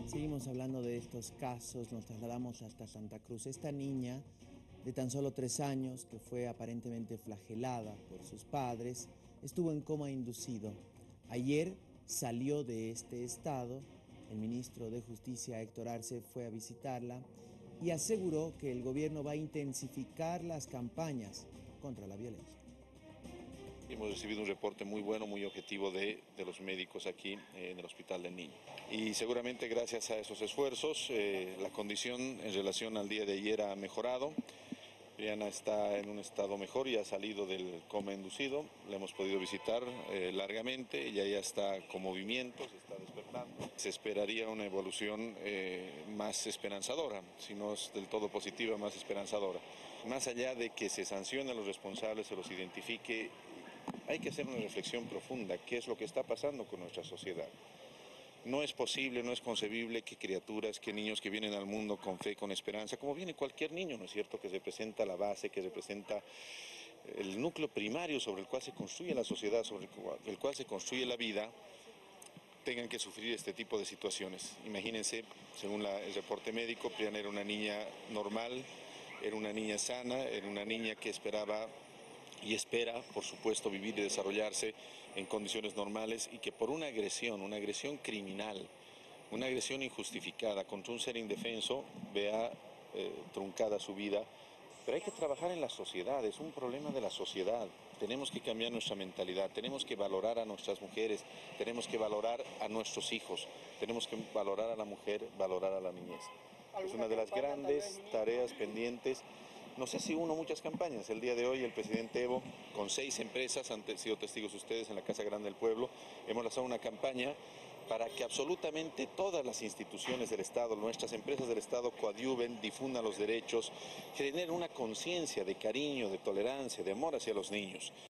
Seguimos hablando de estos casos, nos trasladamos hasta Santa Cruz. Esta niña de tan solo 3 años, que fue aparentemente flagelada por sus padres, estuvo en coma inducido. Ayer salió de este estado. El ministro de Justicia, Héctor Arce, fue a visitarla y aseguró que el gobierno va a intensificar las campañas contra la violencia. Hemos recibido un reporte muy bueno, muy objetivo de los médicos aquí en el Hospital del Niño. Y seguramente gracias a esos esfuerzos, la condición en relación al día de ayer ha mejorado. Brianna está en un estado mejor y ha salido del coma inducido. La hemos podido visitar largamente, ella ya está con movimientos, está despertando. Se esperaría una evolución más esperanzadora, si no es del todo positiva, más esperanzadora. Más allá de que se sancione a los responsables, se los identifique, hay que hacer una reflexión profunda. ¿Qué es lo que está pasando con nuestra sociedad? No es posible, no es concebible que criaturas, que niños que vienen al mundo con fe, con esperanza, como viene cualquier niño, ¿no es cierto?, que representa la base, que representa el núcleo primario sobre el cual se construye la sociedad, sobre el cual se construye la vida, tengan que sufrir este tipo de situaciones. Imagínense, según el reporte médico, Brianna era una niña normal, era una niña sana, era una niña que esperaba y espera, por supuesto, vivir y desarrollarse en condiciones normales, y que por una agresión criminal, una agresión injustificada contra un ser indefenso, vea truncada su vida. Pero hay que trabajar en la sociedad, es un problema de la sociedad. Tenemos que cambiar nuestra mentalidad, tenemos que valorar a nuestras mujeres, tenemos que valorar a nuestros hijos, tenemos que valorar a la mujer, valorar a la niñez. Es una de las grandes tareas pendientes. No sé si muchas campañas. El día de hoy el presidente Evo, con 6 empresas, han sido testigos ustedes en la Casa Grande del Pueblo, hemos lanzado una campaña para que absolutamente todas las instituciones del Estado, nuestras empresas del Estado, coadyuven, difundan los derechos, generen una conciencia de cariño, de tolerancia, de amor hacia los niños.